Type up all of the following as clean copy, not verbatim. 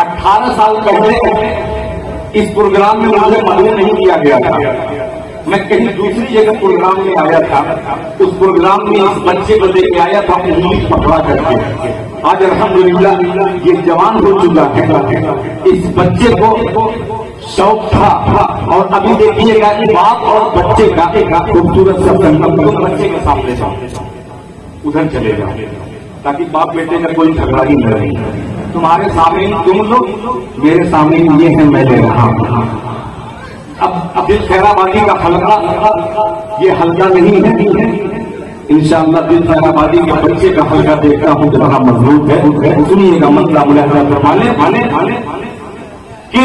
18 साल पहले इस प्रोग्राम में मुझे मदद नहीं किया गया था। मैं कहीं दूसरी जगह प्रोग्राम में आया था। उस प्रोग्राम में इस बच्चे को लेके आया था इंग्लिश पकड़ा करके। आज अल्हम्दुलिल्लाह ये जवान हो चुका है। इस बच्चे को शौक था और अभी देखिएगा कि बाप और बच्चे का एक खूबसूरत सा संगम बच्चे के सामने जाओ, उधर चले जाओ ताकि बाप बेटे का कोई झगड़ा ही न रहे। तुम्हारे सामने तुम लोग, मेरे सामने ये है, मैं ले रहा हूं। अब दिल खैराबादी का हल्का ये हल्का नहीं है। इंशाअल्लाह दिल खैराबादी के बच्चे का हल्का देखता हूं कितना मजबूत है। सुनिएगा मतलब मुलाजा फरमाने वाले कि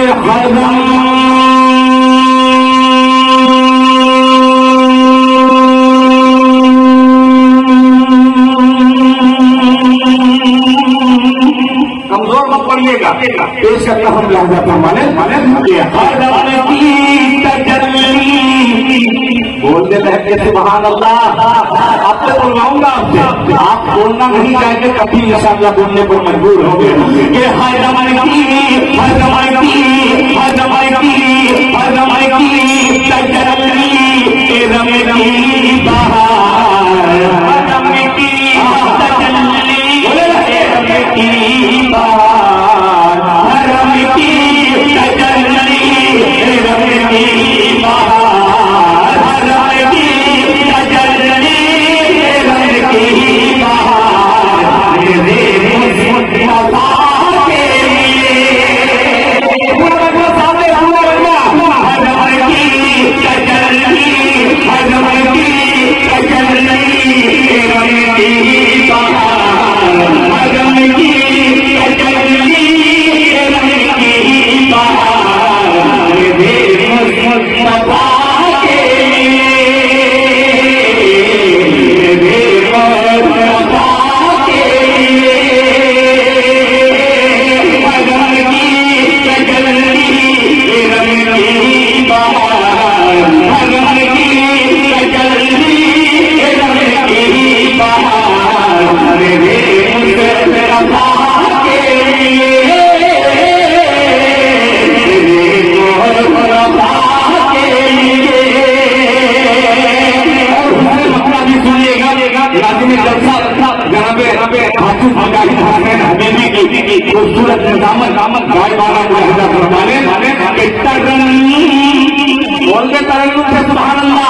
कमजोर मत पड़िएगा। पेश करता हम लहजा फरमाने वाले बोलते रहते सुभान अल्लाह। आपसे बोलवाऊंगा आपसे, आप बोलना नहीं चाहेंगे कभी इंशाअल्लाह बोलने पर मजबूर होंगे। खूबसूरत निजामत बोलते तरन्नुम से सुभान अल्लाह।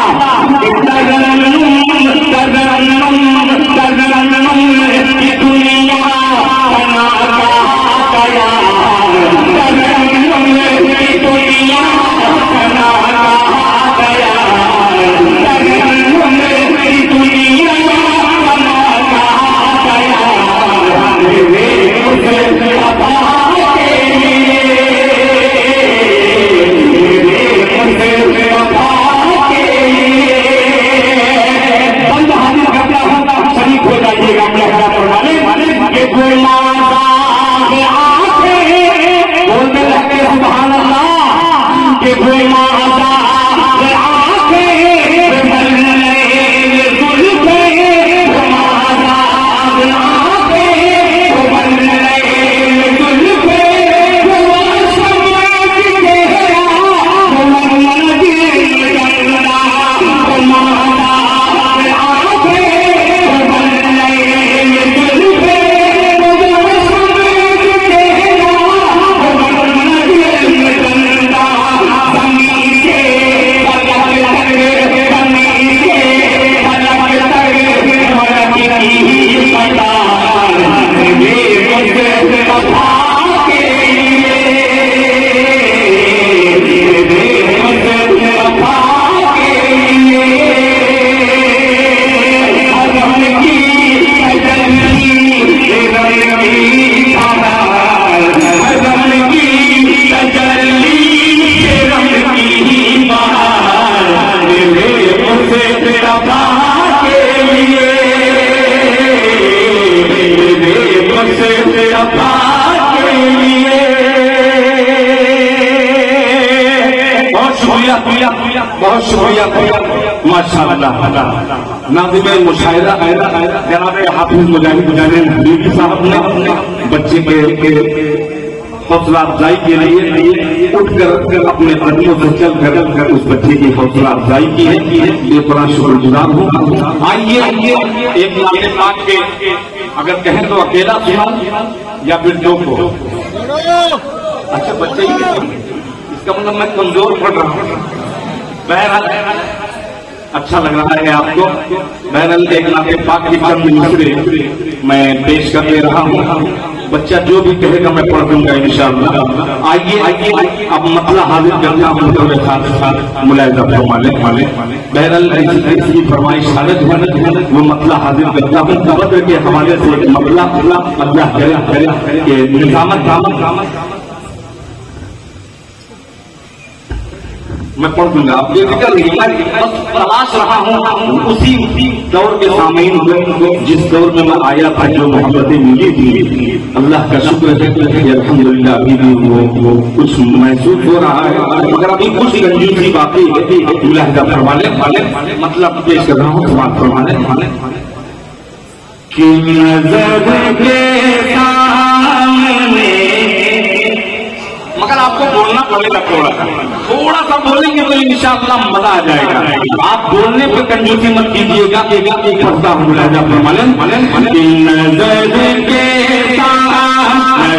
बहुत शुक्रिया माशाअल्लाह। नाज़िम मुशायरा जनाब हाफिज मुजाहिद हबीबी साहब ने बच्चे के हौसला अफजाई के लिए उठकर अपने कदमों से चलकर उस बच्चे की हौसला अफजाई की है। ये बड़ा शुक्रगुजार हूँ। आइए एक नाते पाक के अगर कहें तो अकेला सुनाऊं या फिर दो को? अच्छा बच्चे ही इसका मतलब मैं कमजोर पड़ रहा हूँ। बहरहाल अच्छा लग रहा है आपको। बहरहाल एक नाते पाक की चंद मिसरे मैं पेश कर दे रहा हूँ। बच्चा जो भी कहेगा मैं पढ़ दूंगा इंशाअल्लाह। आइए अब मतला हाजिर करना हूँ साथ मुलायजा फरमाने। बहरहाल इसकी फरमाइश हालत है वो मतला हाजिर करता हूँ। बद्र के हवाले से मतला अल्लाह करे कि निजामत मैं पढ़ दूंगा। आप बेफिक्र नहीं, मैं बस तलाश रहा हूँ उसी दौर के सामीन को जिस दौर में मैं आया था, जो मोहब्बतें मिली थी। अल्लाह का शुक्र है कि अल्हम्दुलिल्लाह अभी भी वो कुछ महसूस हो रहा है, मगर अभी कुछ कंजूसी बाकी है। मुलाहिजा फरमाने मतलब पेश कर रहा हूँ समाज फरमाने कि नज़र के सामने, मगर आपको बोलना पड़ेगा थोड़ा सा बोलेंगे तो इंशाअल्लाह मजा आ जाएगा। आप बोलने पे कंजूसी मत कीजिएगा। पढ़ता हूँ मुलाहिजा फरमाने नज़र के सामने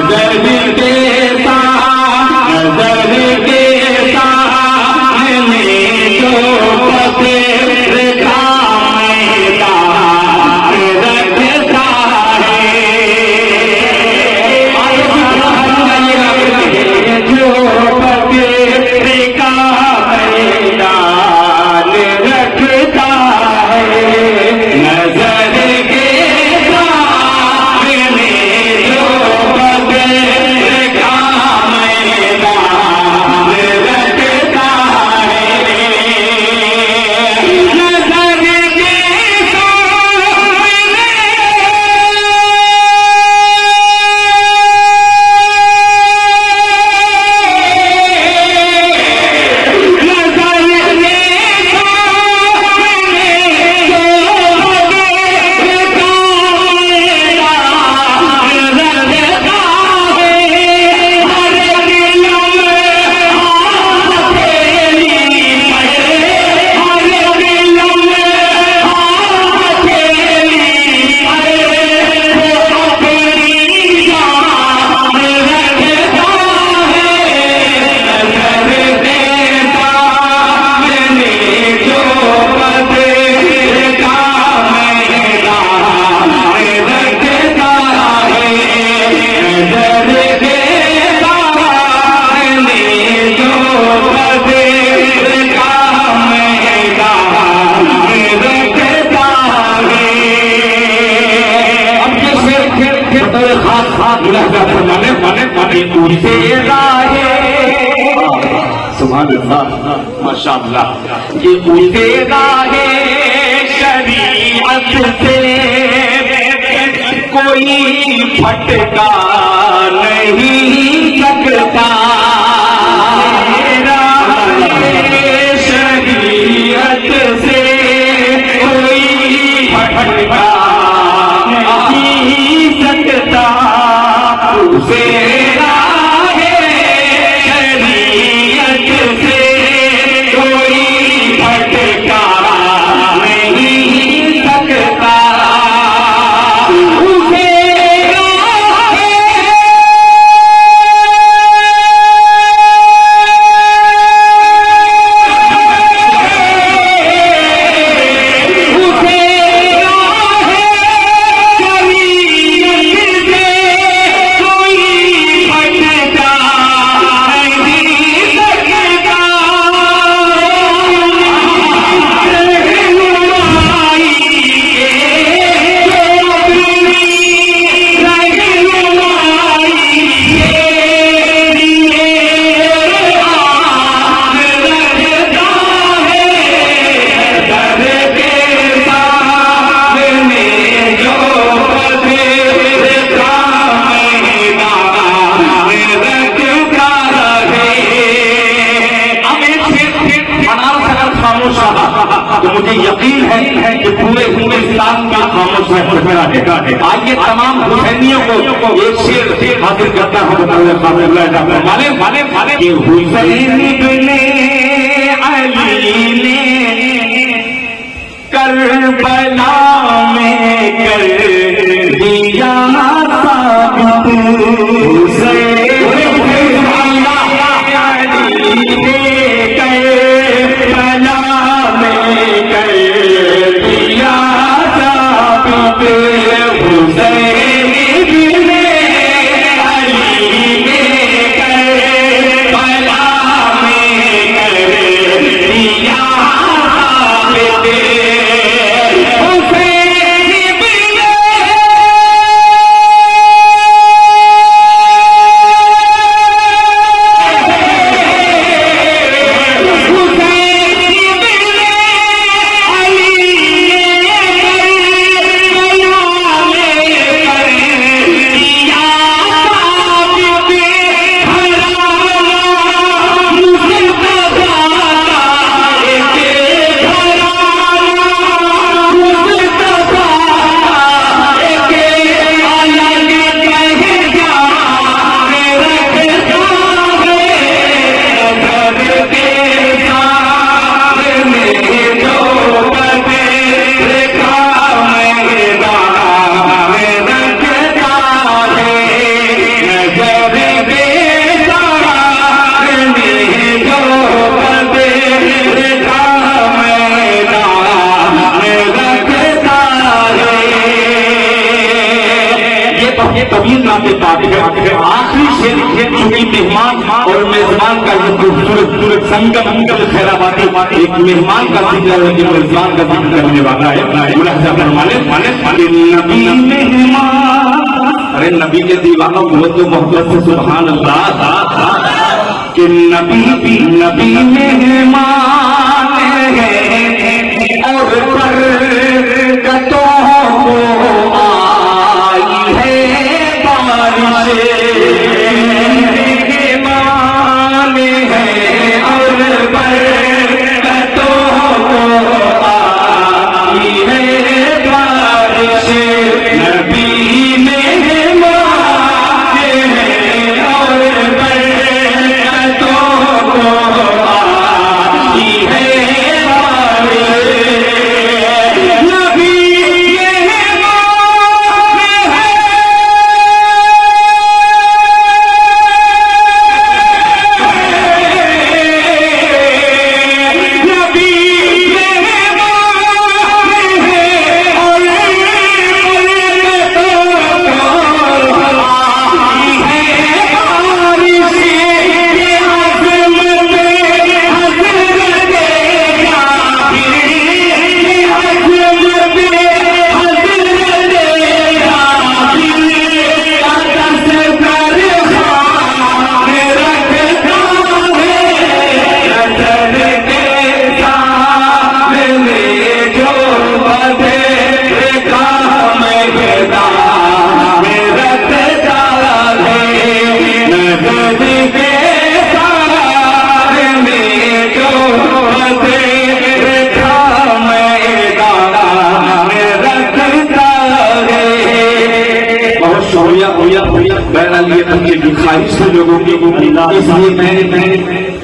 माशाअल्लाह ये उनके राहे शरीयत से कोई फटका नहीं सकता। शरीयत से कोई फटका नहीं सकता। उसे ये तमाम हुसैनियों को एक शेर हासिल करता हूँ। माले माले माले हुसैन बिने अली ने करबला में कर दिया साबित। हुसैन तबीर नाते पाक है। आखिरी शेर चूंकि मेहमान और मेजबान का ये खूबसूरत संगम खैराबादी एक मेहमान का जिक्र है, मेजबान का जिक्र करने वाला है। माने नबी मेहमान, अरे नबी के दीवानों बहुत तो मोहब्बत से सुभान अल्लाह कि नबी मेहमान है और बरकतों को आई है बारिश। मेहमान है और बरकतों को आई है बारिश। नबी मेहमान है और बरकतों को आई है बारिश। बहरहाल ये उनकी ख्वाहिश से लोगों की मिला, इसलिए मैंने